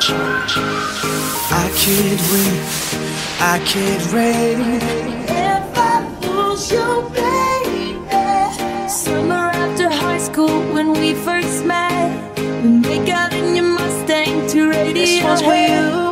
I can't wait, I can't wait. If I lose you, baby. Summer after high school when we first met. We make out in your Mustang to radio. This one's for you.